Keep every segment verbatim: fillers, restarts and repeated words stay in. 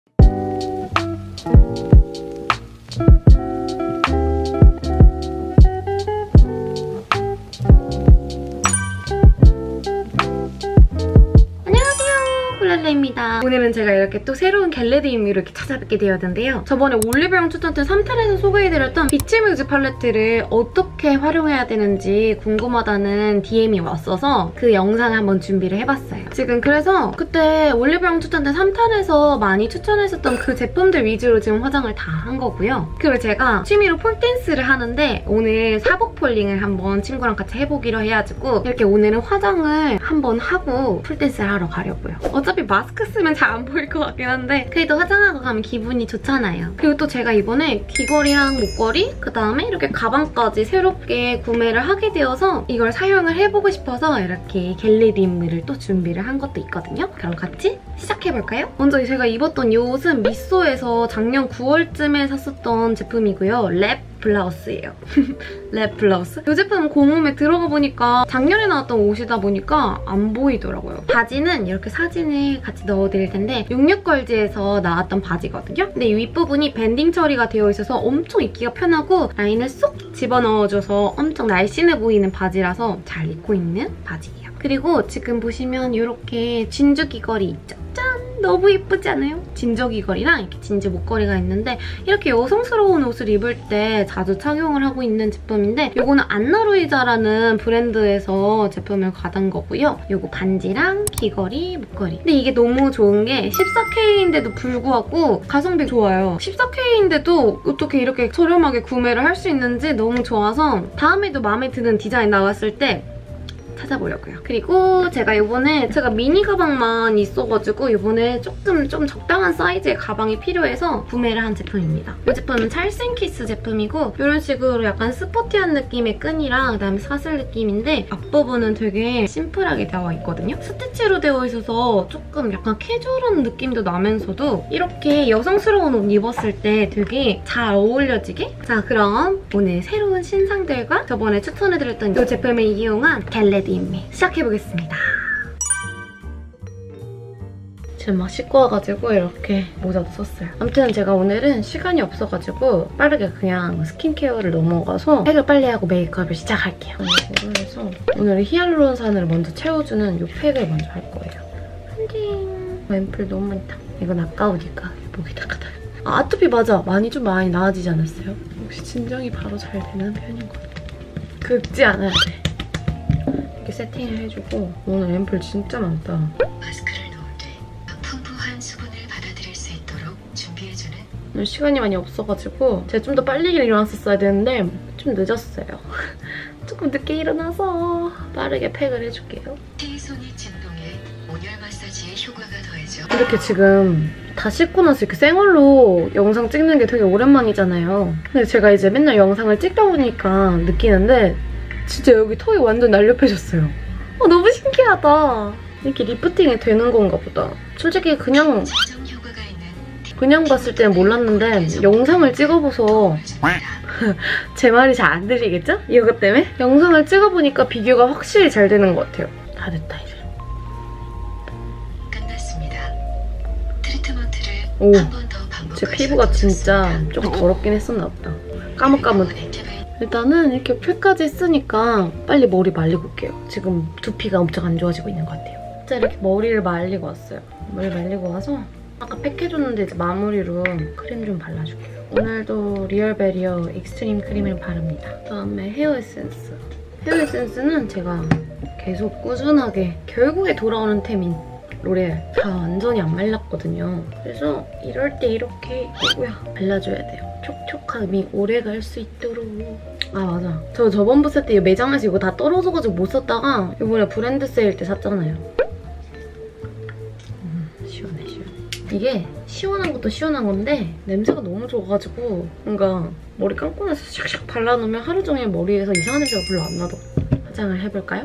입니다. 오늘은 제가 이렇게 또 새로운 겟레디임으로 이렇게 찾아뵙게 되었는데요. 저번에 올리브영 추천템 삼 탄에서 소개해드렸던 비치뮤즈 팔레트를 어떻게 활용해야 되는지 궁금하다는 디엠이 왔어서 그 영상을 한번 준비를 해봤어요. 지금 그래서 그때 올리브영 추천템 삼 탄에서 많이 추천했었던 그 제품들 위주로 지금 화장을 다 한 거고요. 그리고 제가 취미로 폴댄스를 하는데 오늘 사복 폴링을 한번 친구랑 같이 해보기로 해가지고 이렇게 오늘은 화장을 한번 하고 폴댄스를 하러 가려고요. 어차피 마스크 쓰면 잘 안 보일 것 같긴 한데 그래도 화장하고 가면 기분이 좋잖아요. 그리고 또 제가 이번에 귀걸이랑 목걸이 그다음에 이렇게 가방까지 새롭게 구매를 하게 되어서 이걸 사용을 해보고 싶어서 이렇게 겟레디임을 또 준비를 한 것도 있거든요. 그럼 같이 시작해볼까요? 먼저 제가 입었던 이 옷은 미쏘에서 작년 구월쯤에 샀었던 제품이고요. 랩 블라우스예요. 랩 블라우스? 이 제품 공홈에 들어가 보니까 작년에 나왔던 옷이다 보니까 안 보이더라고요. 바지는 이렇게 사진을 같이 넣어드릴 텐데 육육걸즈에서 나왔던 바지거든요. 근데 이 윗부분이 밴딩 처리가 되어 있어서 엄청 입기가 편하고 라인을 쏙 집어넣어줘서 엄청 날씬해 보이는 바지라서 잘 입고 있는 바지예요. 그리고 지금 보시면 이렇게 진주 귀걸이 있죠? 짠! 너무 예쁘지 않아요? 진저 귀걸이랑 이렇게 진주 목걸이가 있는데 이렇게 여성스러운 옷을 입을 때 자주 착용을 하고 있는 제품인데 이거는 안나루이자라는 브랜드에서 제품을 받은 거고요. 이거 반지랑 귀걸이, 목걸이. 근데 이게 너무 좋은 게 십사 케이인데도 불구하고 가성비 좋아요. 십사 케이인데도 어떻게 이렇게 저렴하게 구매를 할 수 있는지 너무 좋아서 다음에도 마음에 드는 디자인 나왔을 때 찾아보려고요. 그리고 제가 이번에 제가 미니 가방만 있어가지고 이번에 조금 좀 적당한 사이즈의 가방이 필요해서 구매를 한 제품입니다. 이 제품은 찰생키스 제품이고 이런 식으로 약간 스포티한 느낌의 끈이랑 그다음에 사슬 느낌인데 앞부분은 되게 심플하게 되어 있거든요. 스티치로 되어 있어서 조금 약간 캐주얼한 느낌도 나면서도 이렇게 여성스러운 옷 입었을 때 되게 잘 어울려지게? 자, 그럼 오늘 새로운 신상들과 저번에 추천해드렸던 이 제품을 이용한 겟레디 시작해보겠습니다. 지금 막 씻고 와가지고 이렇게 모자도 썼어요. 아무튼 제가 오늘은 시간이 없어가지고 빠르게 그냥 스킨케어를 넘어가서 팩을 빨리 하고 메이크업을 시작할게요. 그래서 오늘은 히알루론산을 먼저 채워주는 이 팩을 먼저 할 거예요. 짠! 앰플 너무 많다. 이건 아까우니까 목에다가 다. 아, 아토피 맞아. 많이 좀 많이 나아지지 않았어요? 역시 진정이 바로 잘 되는 편인 것 같아요. 긁지 않아야 돼. 이렇게 세팅을 해주고 오늘 앰플 진짜 많다. 마스크를 놓을 때 풍부한 수분을 받아들일 수 있도록 준비해주는 오늘 시간이 많이 없어가지고 제가 좀 더 빨리 일어났었어야 되는데 좀 늦었어요. 조금 늦게 일어나서 빠르게 팩을 해줄게요. T손이 진동에 온열 마사지의 효과가 더해져 이렇게 지금 다 씻고 나서 이렇게 생얼로 영상 찍는 게 되게 오랜만이잖아요. 근데 제가 이제 맨날 영상을 찍다 보니까 느끼는데 진짜 여기 턱이 완전 날렵해졌어요. 어, 너무 신기하다. 이렇게 리프팅이 되는 건가 보다. 솔직히 그냥 그냥 봤을 때는 몰랐는데 영상을 찍어봐서 제 말이 잘 안 들리겠죠? 이것 때문에? 영상을 찍어보니까 비교가 확실히 잘 되는 것 같아요. 다 됐다 이제. 끝났습니다. 트리트먼트를 오, 한 번 더 반복하셔도 제 피부가 진짜 조금 더럽긴 했었나 보다. 까뭇까뭇해. 일단은 이렇게 팩까지 쓰니까 빨리 머리 말리고 올게요. 지금 두피가 엄청 안 좋아지고 있는 것 같아요. 진짜 이렇게 머리를 말리고 왔어요. 머리 말리고 와서 아까 팩해줬는데 이제 마무리로 크림 좀 발라줄게요. 오늘도 리얼베리어 익스트림 크림을 바릅니다. 그다음에 헤어 에센스. 헤어 에센스는 제가 계속 꾸준하게 결국에 돌아오는 템인 로레알. 다 완전히 안 말랐거든요. 그래서 이럴 때 이렇게 이거야 발라줘야 돼요. 촉촉함이 오래 갈 수 있도록. 아, 맞아. 저 저번 부세 때 매장에서 이거 다 떨어져가지고 못 샀다가 이번에 브랜드 세일 때 샀잖아요. 음, 시원해, 시원해. 이게 시원한 것도 시원한 건데 냄새가 너무 좋아가지고 뭔가 머리 감고 나서 샥샥 발라놓으면 하루 종일 머리에서 이상한 냄새가 별로 안 나더라고요. 화장을 해볼까요?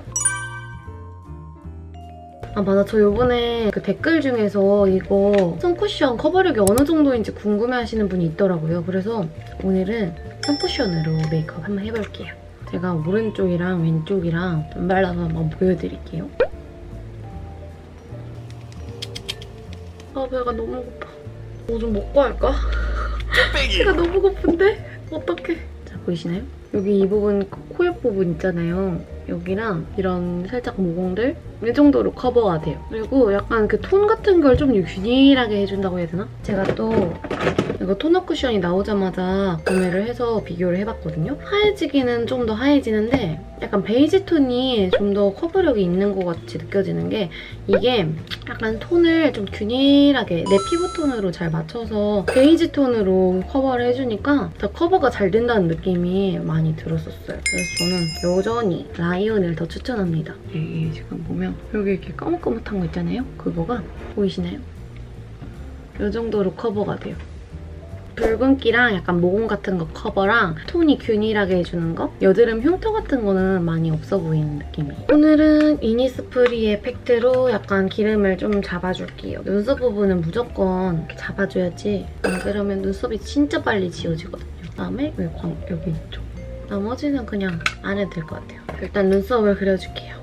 아, 맞아. 저 요번에 그 댓글 중에서 이거 선쿠션 커버력이 어느 정도인지 궁금해하시는 분이 있더라고요. 그래서 오늘은 선쿠션으로 메이크업 한번 해볼게요. 제가 오른쪽이랑 왼쪽이랑 좀 발라서 한번 보여드릴게요. 아, 배가 너무 고파. 뭐 좀 먹고 할까? 배가 너무 고픈데? 어떡해. 자, 보이시나요? 여기 이 부분, 코옆 부분 있잖아요. 여기랑 이런 살짝 모공들 이 정도로 커버가 돼요. 그리고 약간 그 톤 같은 걸 좀 균일하게 해준다고 해야 되나? 제가 또 이거 토너 쿠션이 나오자마자 구매를 해서 비교를 해봤거든요. 하얘지기는 좀 더 하얘지는데 약간 베이지 톤이 좀 더 커버력이 있는 것 같이 느껴지는 게 이게 약간 톤을 좀 균일하게 내 피부 톤으로 잘 맞춰서 베이지 톤으로 커버를 해주니까 더 커버가 잘 된다는 느낌이 많이 들었었어요. 그래서 저는 여전히 라이온을 더 추천합니다. 여기 지금 보면 여기 이렇게 까뭇까뭇한 거 있잖아요. 그거가 보이시나요? 이 정도로 커버가 돼요. 붉은기랑 약간 모공 같은 거 커버랑 톤이 균일하게 해주는 거? 여드름 흉터 같은 거는 많이 없어 보이는 느낌이에요. 오늘은 이니스프리 팩트로 약간 기름을 좀 잡아줄게요. 눈썹 부분은 무조건 이렇게 잡아줘야지 안 그러면 눈썹이 진짜 빨리 지워지거든요. 그다음에 여기, 광, 여기 이쪽. 나머지는 그냥 안 해도 될 것 같아요. 일단 눈썹을 그려줄게요.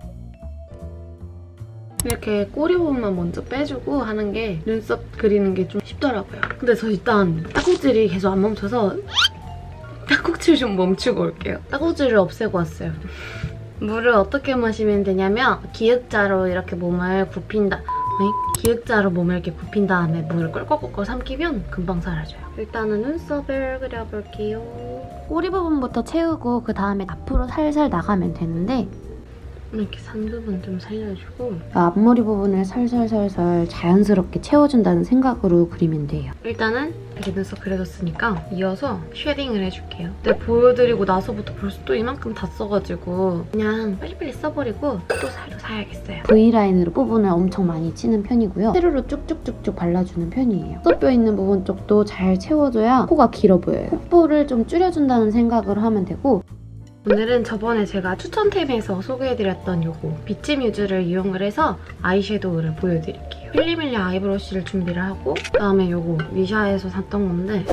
이렇게 꼬리 부분만 먼저 빼주고 하는 게 눈썹 그리는 게 좀 쉽더라고요. 근데 저 일단 딱꼭질이 계속 안 멈춰서 딱꼭질 좀 멈추고 올게요. 딱꼭질을 없애고 왔어요. 물을 어떻게 마시면 되냐면 기역자로 이렇게 몸을 굽힌다. 네? 기역자로 몸을 이렇게 굽힌 다음에 물을 꿀꺽꿀꺽 삼키면 금방 사라져요. 일단은 눈썹을 그려볼게요. 꼬리 부분부터 채우고 그 다음에 앞으로 살살 나가면 되는데 이렇게 산 부분 좀 살려주고 앞머리 부분을 살살살살 자연스럽게 채워준다는 생각으로 그리면 돼요. 일단은 이렇게 눈썹 그려줬으니까 이어서 쉐딩을 해줄게요. 근데 보여드리고 나서부터 벌써 또 이만큼 다 써가지고 그냥 빨리빨리 써버리고 또 살도 사야겠어요. V라인으로 부분을 엄청 많이 치는 편이고요. 세로로 쭉쭉쭉쭉 발라주는 편이에요. 눈썹뼈 있는 부분 쪽도 잘 채워줘야 코가 길어 보여요. 콧볼을 좀 줄여준다는 생각으로 하면 되고 오늘은 저번에 제가 추천템에서 소개해드렸던 요거 비치뮤즈를 이용을 해서 아이섀도우를 보여드릴게요. 필리밀리 아이브러쉬를 준비를 하고 그다음에 요거 미샤에서 샀던 건데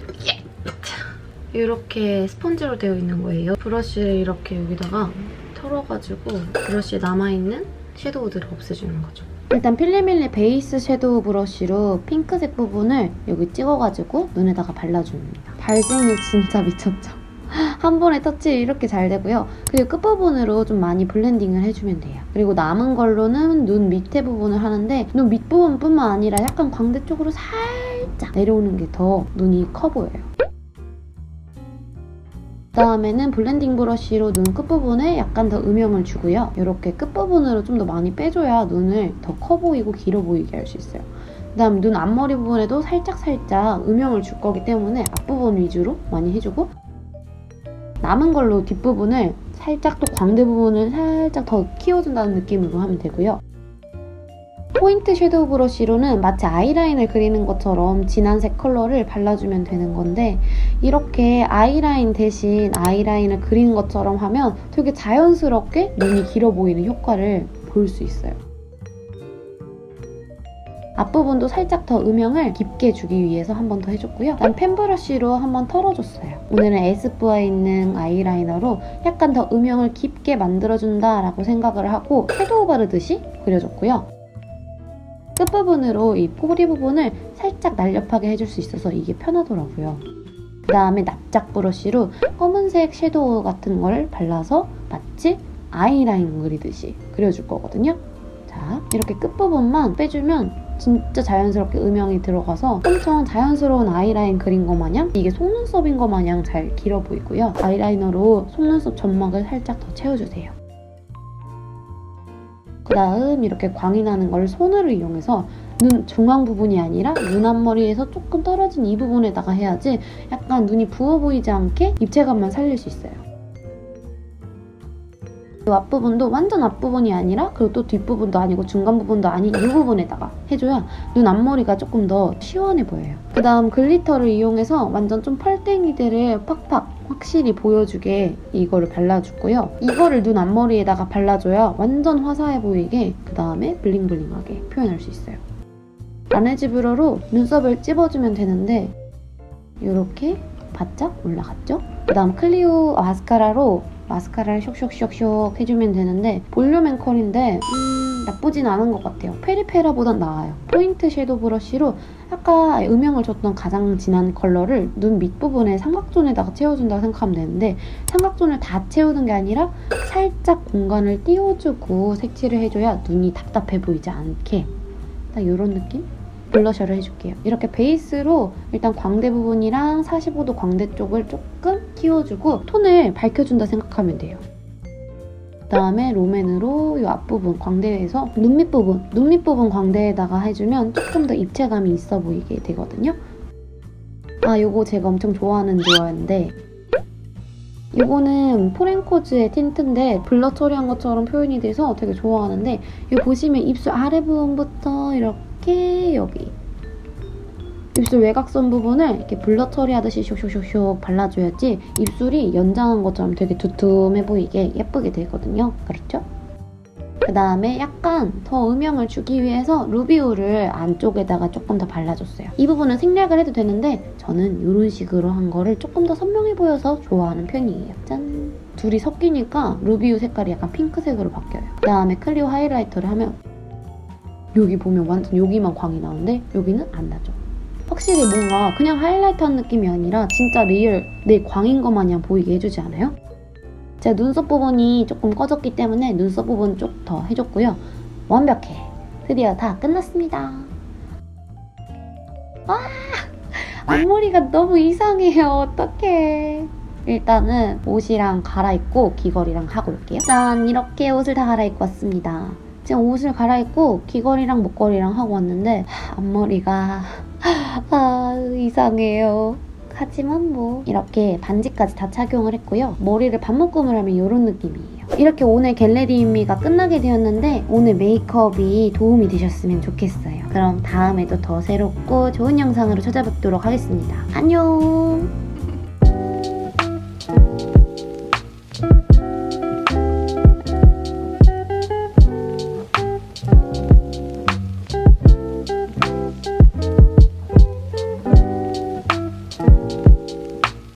이렇게 스펀지로 되어 있는 거예요. 브러쉬를 이렇게 여기다가 털어가지고 브러쉬에 남아있는 섀도우들을 없애주는 거죠. 일단 필리밀리 베이스 섀도우 브러쉬로 핑크색 부분을 여기 찍어가지고 눈에다가 발라줍니다. 발색이 진짜 미쳤죠? 한 번에 터치 이렇게 잘 되고요. 그리고 끝부분으로 좀 많이 블렌딩을 해주면 돼요. 그리고 남은 걸로는 눈 밑에 부분을 하는데 눈 밑부분뿐만 아니라 약간 광대 쪽으로 살짝 내려오는 게 더 눈이 커 보여요. 그다음에는 블렌딩 브러쉬로 눈 끝부분에 약간 더 음영을 주고요. 이렇게 끝부분으로 좀 더 많이 빼줘야 눈을 더 커 보이고 길어 보이게 할 수 있어요. 그다음 눈 앞머리 부분에도 살짝살짝 음영을 줄 거기 때문에 앞부분 위주로 많이 해주고 남은 걸로 뒷부분을 살짝 또 광대 부분을 살짝 더 키워준다는 느낌으로 하면 되고요. 포인트 섀도우 브러쉬로는 마치 아이라인을 그리는 것처럼 진한 색 컬러를 발라주면 되는 건데 이렇게 아이라인 대신 아이라인을 그리는 것처럼 하면 되게 자연스럽게 눈이 길어 보이는 효과를 볼 수 있어요. 앞부분도 살짝 더 음영을 깊게 주기 위해서 한 번 더 해줬고요. 그다음 펜브러쉬로 한 번 털어줬어요. 오늘은 에스쁘아에 있는 아이라이너로 약간 더 음영을 깊게 만들어준다라고 생각을 하고 섀도우 바르듯이 그려줬고요. 끝부분으로 이 꼬리 부분을 살짝 날렵하게 해줄 수 있어서 이게 편하더라고요. 그 다음에 납작 브러쉬로 검은색 섀도우 같은 걸 발라서 마치 아이라인 그리듯이 그려줄 거거든요. 자, 이렇게 끝부분만 빼주면 진짜 자연스럽게 음영이 들어가서 엄청 자연스러운 아이라인 그린 것 마냥 이게 속눈썹인 것 마냥 잘 길어 보이고요. 아이라이너로 속눈썹 점막을 살짝 더 채워주세요. 그 다음 이렇게 광이 나는 걸 손으로 이용해서 눈 중앙 부분이 아니라 눈 앞머리에서 조금 떨어진 이 부분에다가 해야지 약간 눈이 부어 보이지 않게 입체감만 살릴 수 있어요. 이 앞부분도 완전 앞부분이 아니라 그리고 또 뒷부분도 아니고 중간 부분도 아닌 이 부분에다가 해줘야 눈 앞머리가 조금 더 시원해 보여요. 그 다음 글리터를 이용해서 완전 좀 펄땡이들을 팍팍 확실히 보여주게 이거를 발라주고요. 이거를 눈 앞머리에다가 발라줘야 완전 화사해 보이게 그 다음에 블링블링하게 표현할 수 있어요. 라네즈 뷰러로 눈썹을 찝어주면 되는데 이렇게 바짝 올라갔죠? 그 다음 클리오 마스카라로 마스카라를 쇽쇽쇽쇽 해주면 되는데 볼륨 앤컬인데 음, 나쁘진 않은 것 같아요. 페리페라보단 나아요. 포인트 섀도우 브러쉬로 아까 음영을 줬던 가장 진한 컬러를 눈 밑부분에 삼각존에다가 채워준다고 생각하면 되는데 삼각존을 다 채우는 게 아니라 살짝 공간을 띄워주고 색칠을 해줘야 눈이 답답해 보이지 않게 딱 이런 느낌? 블러셔를 해줄게요. 이렇게 베이스로 일단 광대 부분이랑 사십오 도 광대 쪽을 조금 띄워주고 톤을 밝혀준다 생각하면 돼요. 그다음에 롬앤으로 이 앞부분 광대에서 눈 밑부분, 눈 밑부분 광대에다가 해주면 조금 더 입체감이 있어 보이게 되거든요. 아, 요거 제가 엄청 좋아하는 듀어인데 요거는 포렌코즈의 틴트인데 블러 처리한 것처럼 표현이 돼서 되게 좋아하는데 요 보시면 입술 아래 부분부터 이렇게 여기 입술 외곽선 부분을 이렇게 블러 처리하듯이 슉슉슉슉 발라줘야지 입술이 연장한 것처럼 되게 두툼해 보이게 예쁘게 되거든요. 그렇죠? 그 다음에 약간 더 음영을 주기 위해서 루비오를 안쪽에다가 조금 더 발라줬어요. 이 부분은 생략을 해도 되는데 저는 이런 식으로 한 거를 조금 더 선명해 보여서 좋아하는 편이에요. 짠! 둘이 섞이니까 루비오 색깔이 약간 핑크색으로 바뀌어요. 그 다음에 클리오 하이라이터를 하면 여기 보면 완전 여기만 광이 나오는데 여기는 안 나죠. 확실히 뭔가 그냥 하이라이터 한 느낌이 아니라 진짜 리얼 내 광인 것 마냥 보이게 해주지 않아요? 제가 눈썹 부분이 조금 꺼졌기 때문에 눈썹 부분 좀 더 해줬고요. 완벽해! 드디어 다 끝났습니다. 아! 앞머리가 너무 이상해요. 어떡해. 일단은 옷이랑 갈아입고 귀걸이랑 하고 올게요. 짠! 이렇게 옷을 다 갈아입고 왔습니다. 지금 옷을 갈아입고 귀걸이랑 목걸이랑 하고 왔는데 앞머리가 아 이상해요. 하지만 뭐 이렇게 반지까지 다 착용을 했고요. 머리를 반묶음을 하면 이런 느낌이에요. 이렇게 오늘 겟레디미가 끝나게 되었는데 오늘 메이크업이 도움이 되셨으면 좋겠어요. 그럼 다음에도 더 새롭고 좋은 영상으로 찾아뵙도록 하겠습니다. 안녕!